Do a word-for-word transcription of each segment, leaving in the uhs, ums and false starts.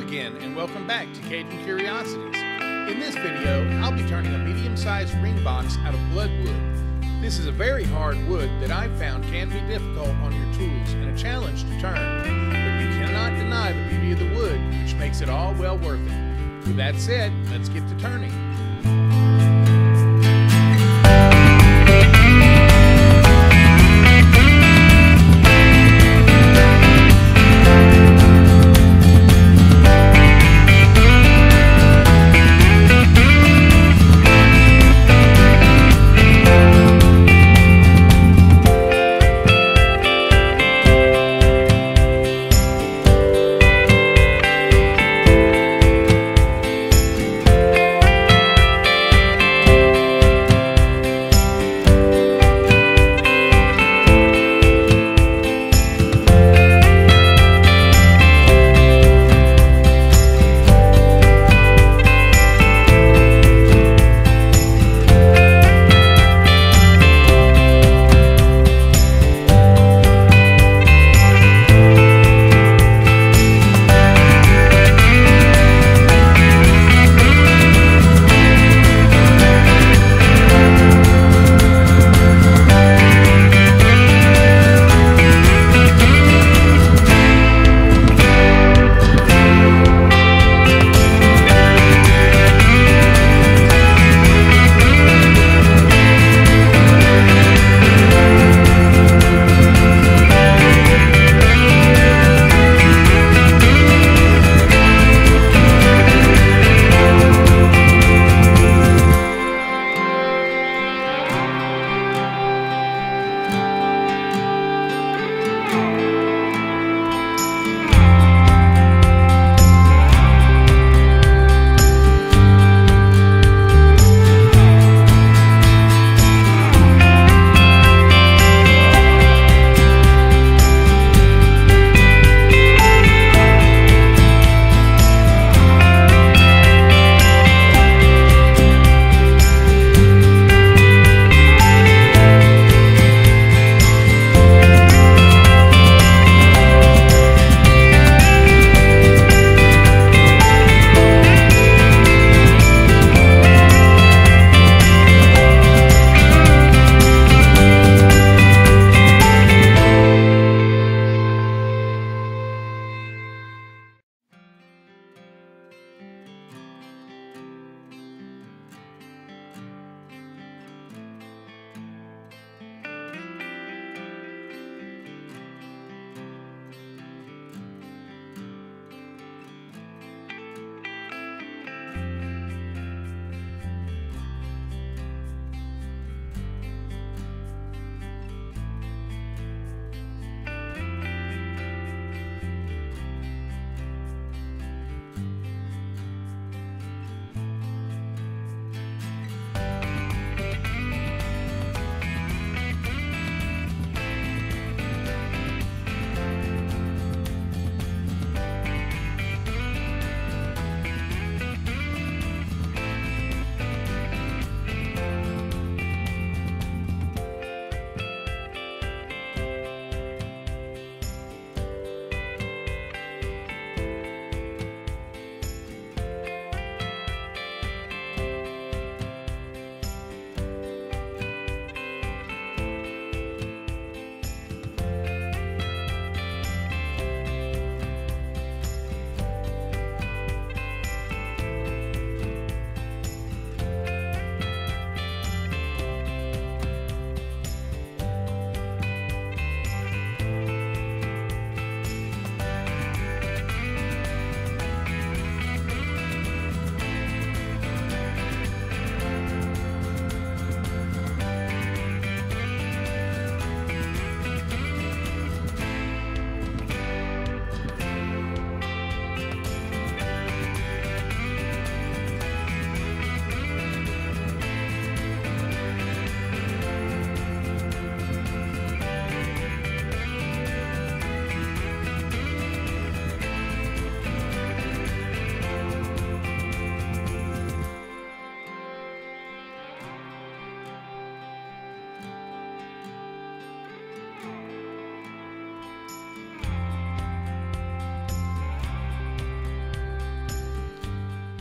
again, and welcome back to Cajun Curiosities. In this video, I'll be turning a medium-sized ring box out of Bloodwood. This is a very hard wood that I've found can be difficult on your tools and a challenge to turn, but you cannot deny the beauty of the wood, which makes it all well worth it. With that said, let's get to turning.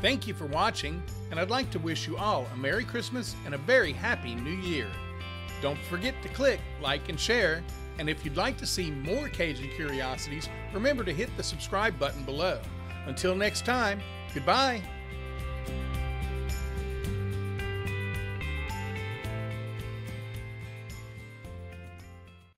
Thank you for watching, and I'd like to wish you all a Merry Christmas and a very Happy New Year. Don't forget to click like and share, and if you'd like to see more Cajun Curiosities, remember to hit the subscribe button below. Until next time, goodbye.